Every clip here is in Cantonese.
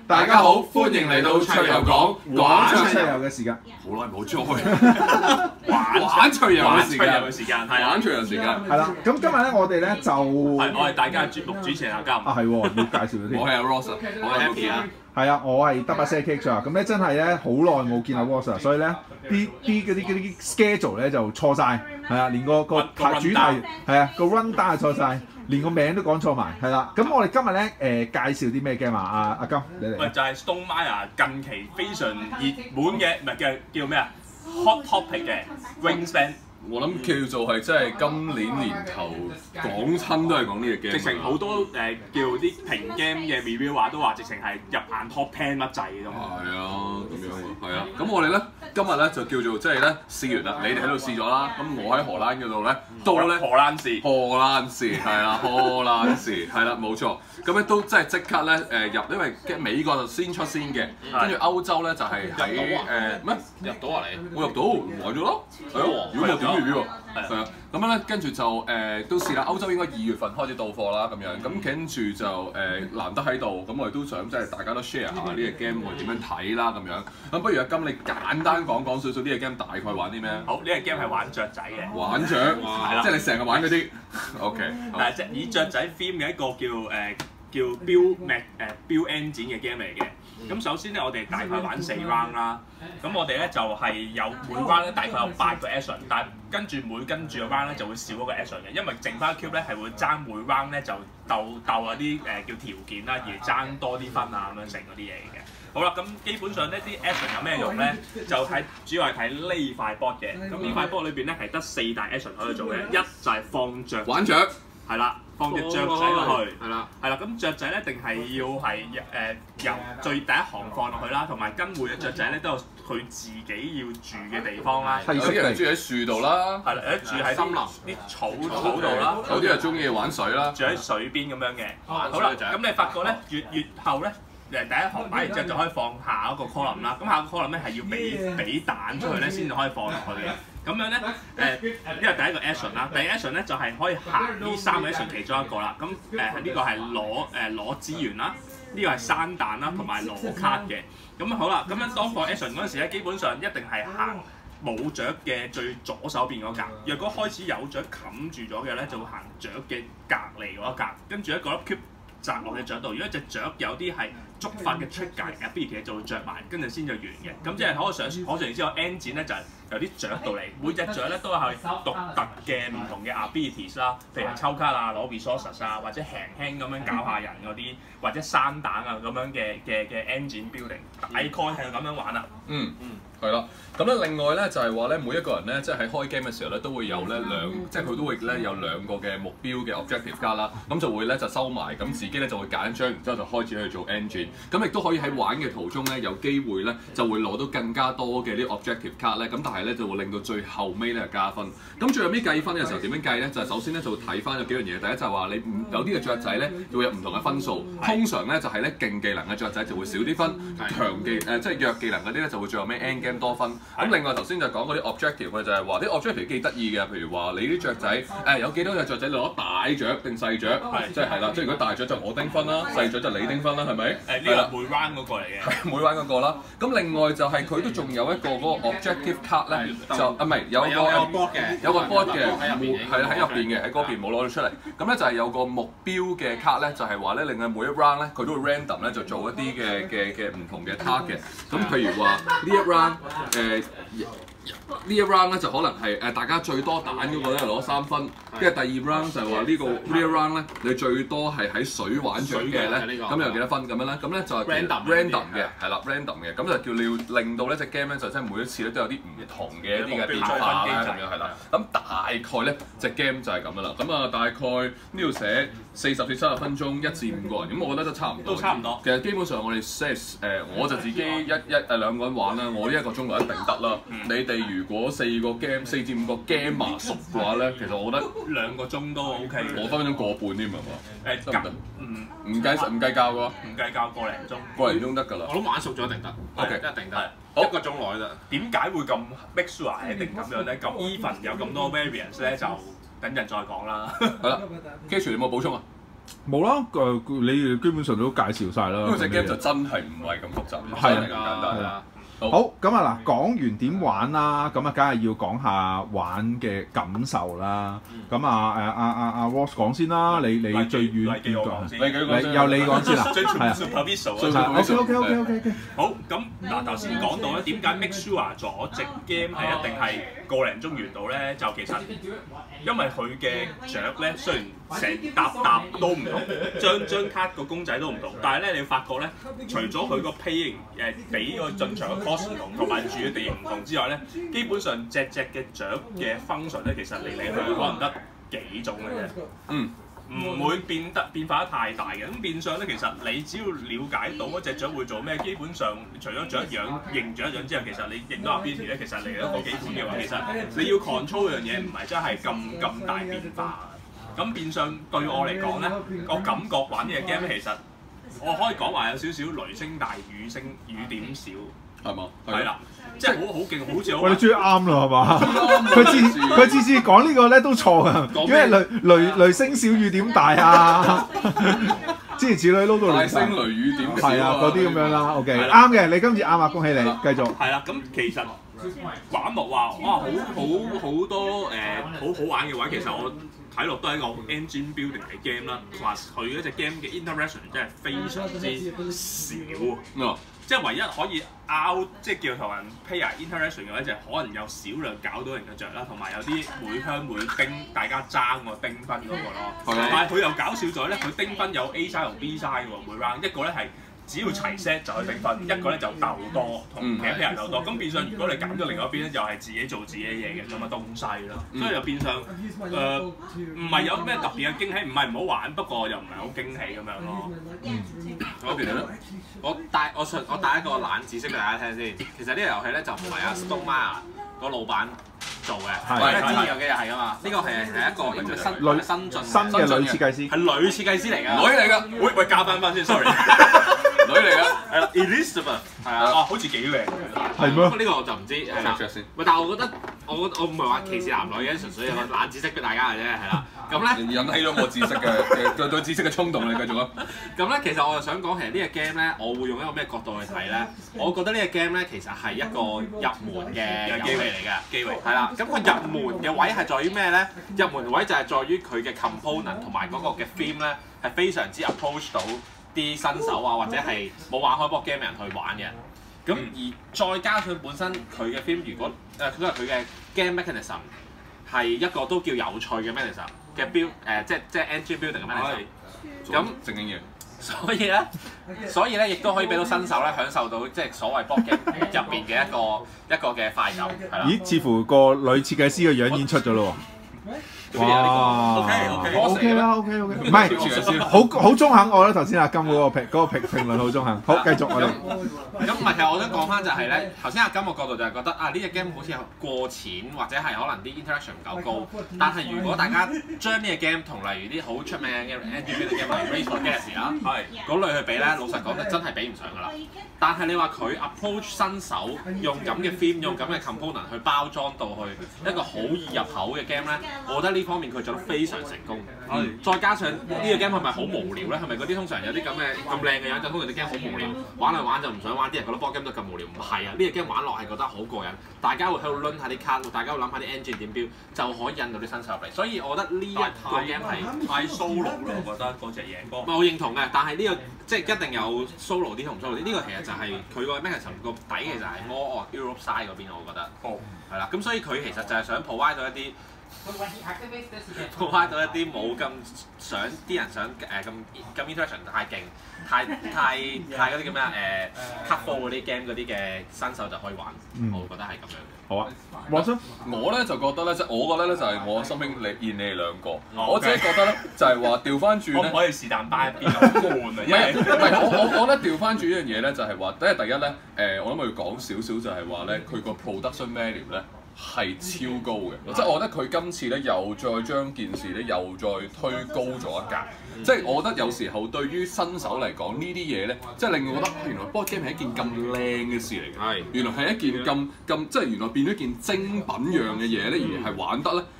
大家好，歡迎嚟到桌遊講玩桌遊嘅時間。 好耐冇再玩桌遊嘅時間，係玩桌遊時間。 係啦，咁今日咧我哋咧就我係大家節目主持人阿金。 啊係喎，要介紹咗添。 我係阿 Ross， 我係 Happy 啊。 係啊，我係WCK 啊。咁咧真係咧好耐冇見阿 Ross， 所以咧啲嗰啲 schedule 咧就錯晒，係啊，連個主題係啊個 run down 係錯晒。連個名都講錯埋，係啦。咁我哋今日咧介紹啲咩 game 啊？阿金，你嚟。 喂，就係 Stonemaier 近期非常熱門嘅，唔係叫咩啊 ？Hot topic 嘅 Wingspan。 我諗叫做係真係今年年頭講親都係講呢個 game。 直情好多叫啲評 game 嘅 review 話都話直情係入眼 top 10乜滯㗎嘛。 係啊，咁樣喎，係啊。咁我哋咧今日咧就叫做即係咧試完啦，你哋喺度試咗啦，咁我喺荷蘭嗰度咧都咧荷蘭試係啦，荷蘭試係啦，冇錯。咁咧都真係即刻咧入，因為美國就先出先嘅，跟住歐洲咧就係喺咩入到啊你？ 我入到買咗咯，係啊，如果冇點 review 係啊，咁樣咧跟住就都試啦。歐洲應該2月份開始到貨啦，咁樣咁跟住就難得喺度，咁我哋都想即係大家都 share 下呢個 game 我哋點樣睇啦，咁樣。咁不如阿金你簡單講少少呢個 game 大概玩啲咩？ 好，呢個 game 係玩雀仔嘅。 玩雀，即係你成日玩嗰啲。OK。 即係以雀仔 theme 嘅一個叫 Build Engine 嘅 game 嚟嘅。咁首先咧，我哋大概玩4 round 啦。咁我哋咧就係有每 round 咧大概有8個 action， 但係跟住個 round 咧就會少一個 action 嘅，因為剩翻 cube 咧係會爭每 round 咧就鬥嗰啲叫條件啦，而爭多啲分啊咁樣成嗰啲嘢嘅。好啦，咁基本上呢啲 action 有咩用咧？就係主要係睇呢塊 board 嘅。咁呢塊 board 裏邊咧係得4大 action 可以做嘅，一就係放雀， 玩雀， 係啦。放隻雀仔落去， 係啦， 咁雀仔咧定係要係由最第一行放落去啦，同埋跟每隻雀仔咧都有佢自己要住嘅地方啦。 有啲人中意喺樹度啦， 係啦，有啲住喺森林啲草度啦， 有啲人中意玩水啦， 住喺水邊咁樣嘅。好啦，咁你發覺咧越後咧第一行擺完之後就可以放下一個 column 啦。咁下個 column 咧係要俾蛋出去咧先至可以放落去嘅。咁樣咧，呢個第一個 action 啦，第二 action 咧就係可以行呢3個 action 其中一個啦。咁呢個係攞資源啦，呢個係生蛋啦，同埋攞卡嘅。咁好啦，咁樣當放 action 嗰陣時咧，基本上一定係行冇雀嘅最左手邊嗰格。若果開始有雀冚住咗嘅咧，就會行雀嘅隔離嗰一格，跟住一個粒 cube 擲落去雀度。如果隻雀有啲係觸發嘅 trigger ability 就會着埋，跟住先就完嘅。咁即係可想而知個 engine 咧就係由啲雀度嚟，每隻雀咧都係獨特嘅唔同嘅 abilities 啦，譬如抽卡啊、攞 resources 啊，或者輕咁樣搞下人嗰啲，或者生蛋啊咁樣嘅 engine building， 大概係咁樣玩啦。 係啦，咁咧另外咧就係話咧，每一個人咧即係喺開 game 嘅時候咧，都會有咧即係佢都會咧有2個嘅目標嘅 objective 卡啦，咁就會咧就收埋，咁自己咧就會揀一張，然之後就開始去做 engine， 咁亦都可以喺玩嘅途中咧有機會咧就會攞到更加多嘅啲 objective 卡咧，咁但係咧就會令到最後尾咧加分。咁最後尾計分嘅時候點樣計咧？就係首先咧就會睇翻有幾樣嘢，第一就係話你有啲嘅雀仔咧會有唔同嘅分數，通常咧就係咧勁技能嘅雀仔就會少啲分，強技即係弱技能嗰啲咧就會最後尾 end game 多分。咁另外頭先就講嗰啲 objective 嘅就係話啲 objective 幾得意嘅，譬如話你啲雀仔有幾多隻雀仔你攞大雀定細雀，即係啦，即係如果大雀就我叮分啦，細雀就你叮分啦，係咪？ 呢個每 round 嗰個嚟嘅。 係每 round 嗰個啦。咁另外就係佢都仲有一個嗰個 objective card 咧，就唔係有個 board 嘅，係喺入邊嘅，喺嗰邊冇攞到出嚟。咁咧就係有個目標嘅 card 咧，就係話咧，另外每一 round 咧佢都會 random 咧就做一啲嘅唔同嘅 target。咁譬如話呢一 round 呢一 round 咧就可能係大家最多蛋嗰個咧攞3分，跟住第2 round 就係話呢一 round 咧你最多係喺水玩雀嘅咧，咁有幾多分咁樣咧？咁咧就係 random 嘅，係啦 random 嘅，咁就叫你要令到呢隻 game 咧就真係每一次咧都有啲唔同嘅一啲嘅變化啦，咁樣係啦。咁大概咧隻 game 就係咁樣啦。咁啊大概呢度寫40至70分鐘，1至5個人，咁我覺得都差唔多。 都差唔多。 其實基本上我哋我就自己2個人玩啦，我1個鐘就一定得啦。你哋如果4至5個 gamer 熟嘅話咧，其實我覺得 2個鐘都 OK。 我分分鐘個半添係嘛？ 得唔得？ 唔計較嘅喎。 唔計較個零鐘。 個零鐘得㗎啦。 我諗玩熟咗一定得。 OK， 一定得。 1 個鐘內得。 點解會咁 make sure 係一定咁樣咧？咁 even 有咁多 variance 咧，就等陣再講啦。 係啦 ，K 你有冇補充啊？ 冇啦，你基本上都介紹晒啦。 因為隻 game 就真係唔係咁複雜， 係真係咁簡單啦。 好咁啊嗱，講完點玩啦，咁啊梗係要講下玩嘅感受啦。咁阿 Ross 講先啦，你最遠嚟嘅我講先， 由你講先啦， 最全部 superficial OK。 好咁嗱，頭先講到咧，點解 make sure 咗隻 game 係一定係個零鐘完到咧？就其實因為佢嘅雀咧，雖然成沓都唔同，張卡個公仔都唔同，但係咧你發覺咧，除咗佢個 paying 俾個進場嘅 cost 唔同，同埋住嘅地形唔同之外咧，基本上隻嘅雀嘅 function 咧，其實嚟去可能得幾種嘅啫。唔會變化得太大嘅，咁變相咧，其實你只要了解到嗰隻雀會做咩，基本上除咗雀樣認雀一樣之後，其實你認到 ability 咧，其實嚟一個基本嘅話，其實你要 control 嗰樣嘢唔係真係咁大變化。咁變相對我嚟講咧，我感覺玩呢隻 game 咧，其實我可以講話有少少雷聲大雨點小， 係嘛？ 係啦。即係好勁，好似好。 我哋終於啱啦，係嘛？佢次講呢個咧都錯㗎，因為雷聲小雨點大啊，諸如此類撈到大聲雷雨點係啊，嗰啲咁樣啦。OK， 啱嘅，你今次啱啊，恭喜你，繼續。 係啦，咁其實玩落話哇，好多好好玩嘅位，其實我睇落都係一個 engine building 嘅 game 啦，同埋佢嗰隻 game 嘅 interaction 真係非常之少。即係唯一可以即係叫同人 pair interaction 嘅話，就係可能有少量搞到人嘅雀啦，同埋有啲每香每丁大家爭個丁分嗰個咯。但係佢又搞笑在咧，佢丁分有 A side 同 B side 喎，每 round 一個咧係只要齊 set 就去丁分，一個咧就鬥多同其他 pair 鬥多。咁變相如果你揀咗另外一邊咧，又係自己做自己嘢嘅咁嘅東西咯。所以就變相唔係有咩特別嘅驚喜，唔係唔好玩，不過又唔係好驚喜咁樣咯。 嗰邊咧？ 我帶一個冷知識俾大家聽先。其實呢個遊戲咧就唔係阿 Stonemaier 個老闆做嘅，因為之前有幾日係噶嘛。呢個係一個應該新嘅女設計師， 係女設計師嚟㗎。 女嚟㗎， 喂加翻先 ，sorry。 女嚟㗎， 係啦 ，Elizabeth 係啊，好似幾靚係咩？ 呢個我就唔知係啦。喂，但係我覺得我唔係話歧視男女嘅，純粹有個冷知識俾大家嘅啫，係啦。咁咧引起咗我知識嘅對知識嘅衝動，你繼續啊。 咁咧，其實我就想講，其實呢個 game 咧，我會用一個咩角度去睇咧？我覺得呢個 game 咧，其實係一個入門嘅遊戲嚟嘅，機會係啦。咁佢入門嘅位係在於咩咧？入門位就係在於佢嘅 component 同埋嗰個嘅 theme 咧，係非常之 approach 到啲新手啊，或者係冇玩開 board game 嘅人去玩嘅。咁而再加上本身佢嘅 theme，如果佢嘅 game mechanism 係一個都叫有趣嘅 mechanism 嘅 build， 即係 engine building 嘅 mechanism。咁正經嘢。 所以咧，亦都可以俾到新手咧享受到即係所謂 board game 入邊嘅一個嘅快感，係啦。 咦？似乎個女設計師嘅樣演出咗咯喎。哇 ！OK 啦，OK，唔係好中肯，我覺得頭先阿金嗰個評論好中肯。好，繼續我哋。 咁唔係，其實我想講翻就係咧，頭先阿金個角度就係覺得啊，呢隻 game 好似過錢或者係可能啲 interaction 唔夠高。但係如果大家將呢隻 game 同例如啲好出名嘅 engine building game 例如 Race for Gas 啦，嗰類去比咧，老實講就真係比唔上㗎啦。但係你話佢 approach 新手用咁嘅 theme， 用咁嘅 component 去包裝到去一個好易入口嘅 game 咧，我覺得呢方面佢做得非常成功。再加上呢個 game 係咪好無聊咧？係咪嗰啲通常有啲咁靚嘅樣就通常啲 game 好無聊，玩嚟玩就唔想玩，啲人覺得 board game 都咁無聊。唔係啊，呢個 game 玩落係覺得好過癮，大家會喺度攆下啲卡，大家會諗下啲 engine 點標，就可以引到啲新手入嚟。所以我覺得呢一個 game 係太 solo 啦，我覺得嗰隻嘢。 我認同嘅，但係呢個即係一定有 solo 啲同唔 solo 啲。呢個其實就係佢個 mechanism 個底其實係 more on Europe side 嗰邊，我覺得。係啦，咁所以佢其實就係想 provide 到一啲。provide 到一啲冇咁想啲人想咁 interaction 太勁，太嗰啲叫咩啊？cut 嗰啲 game 嗰啲嘅新手就可以玩，我會覺得係咁樣嘅。 好啊，我咧就覺得咧，即係我覺得咧就係我心興你哋兩個，我自己覺得咧就係話調翻轉咧， 可唔可以是但擺一邊好悶啊？ 唔係，我覺得調翻轉呢樣嘢咧就係話，第一咧我諗我要講少少就係話咧，佢個 production value 咧。係超高嘅，即係我覺得佢今次咧又再將件事咧又再推高咗一格，即係我覺得有時候對於新手嚟講呢啲嘢咧，即係令我覺得原來 board game 係一件咁靚嘅事嚟嘅，原來係一件咁即係原來變咗件精品樣嘅嘢咧，而係玩得咧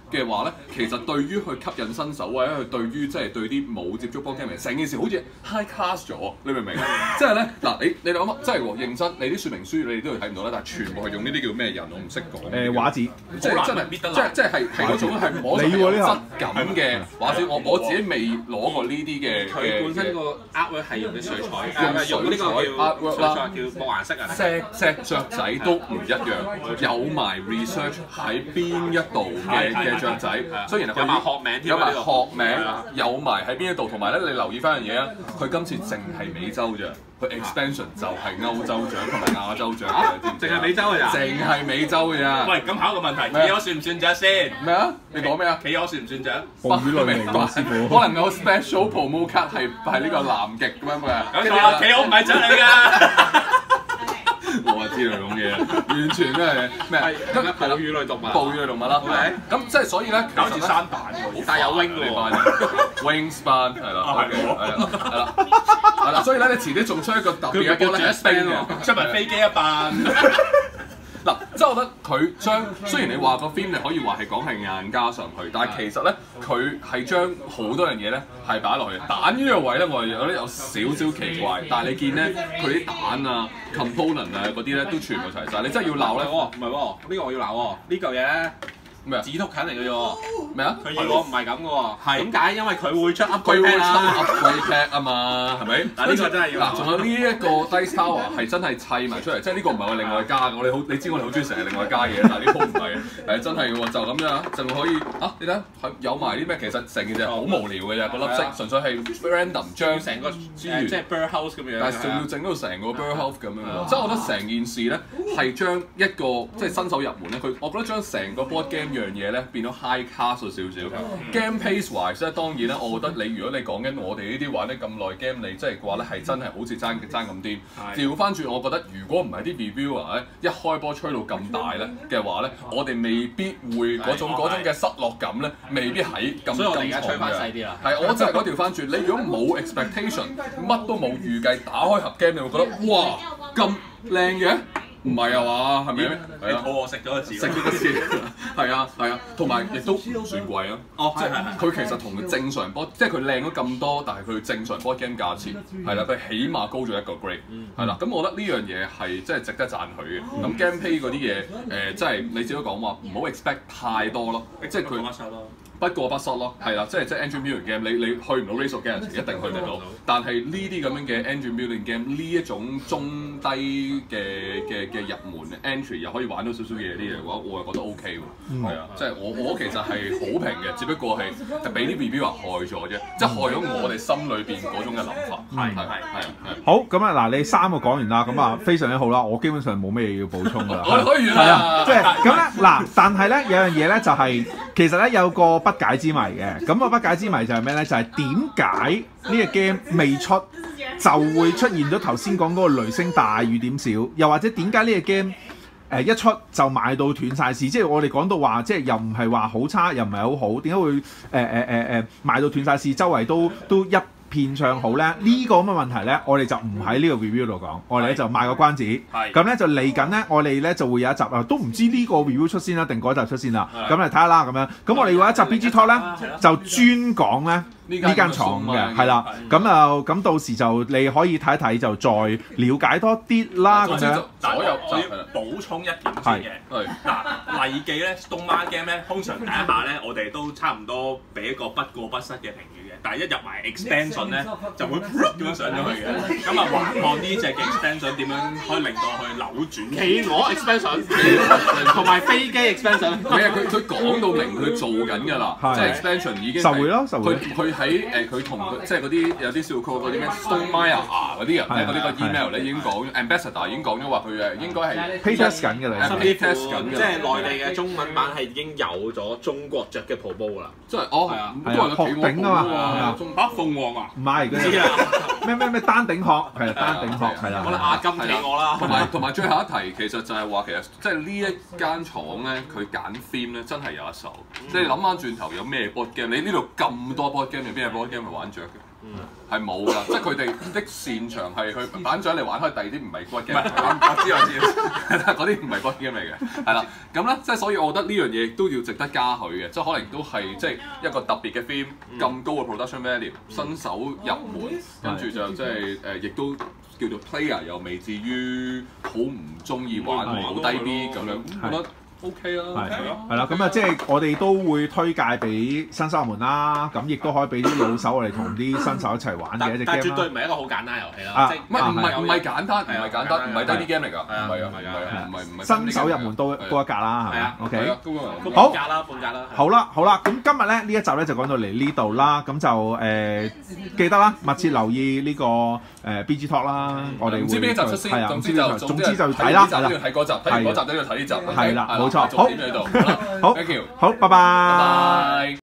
嘅話咧，其實對於去吸引新手或者對於即係對啲冇接觸 board game 嘅成件事好似 high class 咗，你明唔明啊？即係咧嗱，你諗下，即係喎認真，你啲說明書你哋都睇唔到啦，但係全部係用呢啲叫咩人，我唔識講。 畫紙， 即係真係即係嗰種係摸上有質感嘅畫紙。我自己未攞過呢啲嘅。 佢本身個 artwork 係用啲水彩， 用呢個叫 artwork 啦，叫木顏色啊。 隻雀仔都唔一樣，有埋 research 喺邊一度嘅雀仔，雖然係有埋學名添， 有埋學名，有埋喺邊一度，同埋咧你留意翻樣嘢啊，佢今次淨係美洲咋。佢 expansion 就係歐洲獎同埋亞洲獎嘅，知唔知？ 淨係美洲㗎咋？ 淨係美洲㗎咋？ 喂，咁考個問題，企鵝算唔算獎先？ 咩啊？你講咩啊？ 企鵝算唔算獎？ 哺乳類嚟㗎，師傅。 可能有 special promo card 係呢個南極咁樣嘅。 咁企鵝唔係獎嚟㗎。 我話知你講嘢，完全都係咩？ 係哺乳類動物。 哺乳類動物啦。咁即係所以咧， 搞似山板喎， 但係有 wing 喎。 Wingspan 係啦，係啦，所以咧你遲啲仲出一個特別嘅波咧， 出埋飛機一扮。 嗱，即係我覺得佢將雖然你話個 theme 你可以話係講係硬加上去，但係其實咧佢係將好多樣嘢咧係擺落去。蛋呢個位咧，我係覺得有少少奇怪，但係你見咧佢啲蛋啊、component 啊嗰啲咧都全部齊晒。你真係要鬧咧？ 唔係喎，呢個我要鬧喎，呢嚿嘢咧。 咩啊？ 紙圖緊嚟嘅啫喎。 咩啊？ 係喎，唔係咁嘅喎。點解？因為佢會出 upgrade pack 啦。 upgrade pack 啊嘛，係咪？ 嗱呢個真係要。 嗱，仲有呢一個 Dice Tower 係真係砌埋出嚟，即係呢個唔係我另外加嘅。你知我哋好中意成日另外加嘢，但係呢鋪唔係嘅，真係嘅喎，就咁樣就可以啊！你睇有埋啲咩？其實成件事好無聊嘅啫，個粒色純粹係 random 將成個即係 birdhouse 咁樣。 但係仲要整到成個 birdhouse 咁樣喎，即係我覺得成件事咧係將一個即係新手入門咧，我覺得將成個 board game 樣嘢咧變咗 high class 咗少少。Game pace wise 咧，當然咧，我覺得如果你講緊我哋呢啲玩得咁耐 game，你即係嘅話咧係真係好似爭咁癲。調翻轉，我覺得如果唔係啲 reviewer 咧一開波吹到咁大咧嘅話咧，我哋未必會嗰種嘅失落感咧，未必喺咁所以我哋而家重吹翻細啲啦。 係，我真係講調翻轉，你如果冇 expectation，乜都冇預計，打開盒 game 你會覺得哇咁靚嘅。唔係啊嘛，係咪？ 你肚餓食咗個字， 食咗個字，係啊，同埋亦都唔算貴啊。 哦， 即係佢其實同正常波，即係佢靚咗咁多，但係佢正常 board game 價錢係啦，佢起碼高咗一個 grade，係啦。咁我覺得呢樣嘢係真係值得讚許嘅。咁 game pay 嗰啲嘢即係你只可以講話唔好 expect 太多咯，即係佢不過不失咯，係啦，即係 engine building game，你去唔到 Race of Games 一定去得到，但係呢啲咁樣嘅 engine building game 呢一種中低嘅入門 entry 又可以玩到少少嘢啲嘢嘅話，我係覺得 OK 喎，係啊，即係我其實係好評嘅，只不過係俾啲 reviewer 害咗啫，即係害咗我哋心裏邊嗰種嘅諗法，係。 好，咁啊嗱，你三個講完啦，咁啊非常之好啦，我基本上冇咩嘢要補充㗎啦， 我可以係啊，即係咁咧嗱，但係咧有樣嘢咧就係其實咧有個不解之謎嘅，咁個不解之謎就係咩咧？就係點解呢個 game 未出就會出現咗頭先講嗰個雷聲大雨點小，又或者點解呢個 game 一出就賣到斷晒市？即係我哋講到話，即係又唔係話好差，又唔係好好，點解會賣到斷晒市？周圍都一片唱好咧？呢個咁嘅問題咧，我哋就唔喺呢個 review 度講，我哋咧就賣個關子。咁咧就嚟緊咧，我哋咧就會有一集啊，都唔知呢個 review 出先啦，定嗰集出先啦。咁嚟睇下啦，咁樣。咁我哋會有一集 BG Talk 咧，就專講咧呢間廠嘅，係啦。咁到時就你可以睇一睇，就再了解多啲啦。咁樣。 我要補充一點先嘅。嗱，例記咧，動漫 game 咧，通常第一下咧，我哋都差唔多俾一個不過不失嘅評語嘅，但係一入埋 expansion 咧，就會咁樣上咗去嘅。咁啊，橫看呢隻嘅 expansion 點樣可以令到佢扭轉？ 企鵝 expansion 同埋飛機 expansion， 係啊，佢講到明佢做緊㗎啦，即係 expansion 已經受會咯，受會。 佢喺佢同即係嗰啲有啲笑 call 嗰啲咩 Stonemaier 嗰啲人咧，嗰啲個 email 咧已經講 ambassador 已經講咗話佢應該係 pay test 緊㗎啦， 甚至乎即係內地嘅中文版係已經有咗中國着嘅 promo 啦， 即係係啊，都係個殼頂啊嘛， 鳳凰啊， 唔係嗰啲咩單頂殼，係單頂殼係啦， 我覺得亞金企鵝啦， 同埋最後一題其實就係話其實即係呢一間廠咧，佢揀 theme 咧真係有一手，即係諗翻轉頭有咩 board game，你呢度咁多 board game 有邊個 board game 係玩雀嘅？ 係冇㗎，即係佢哋的擅長係去板長嚟玩開第二啲唔係骨嘅， 我知， 係啦，嗰啲唔係骨 game 嚟嘅，係啦，咁咧即係所以我覺得呢樣嘢都要值得嘉許嘅，即係可能都係即係一個特別嘅 theme，咁高嘅 production value，新手入門，跟住就即係亦都叫做 player 又未至於好唔中意玩好低 B 咁樣，覺得 OK 啊， 係啦，咁啊，即係我哋都會推介俾新手入門啦，咁亦都可以俾啲老手我哋同啲新手一齊玩嘅一隻 game 但絕對啦。 唔係一個好簡單遊戲啦， 唔係簡單，唔係低 B game 嚟㗎，唔係啊，唔係新手入門都一格啦，係咪？OK， 好， 好， 半格啦。 好啦，咁今日咧呢一集咧就講到嚟呢度啦，咁就記得啦，密切留意呢個BG Talk 啦，我哋會唔知邊一集出先， 係啊， 總之就睇啦， 睇呢集都要睇嗰集，睇完嗰集都要睇呢集， 係啦，冇錯， 重點喺度， 好 ，thank you， 好，拜拜。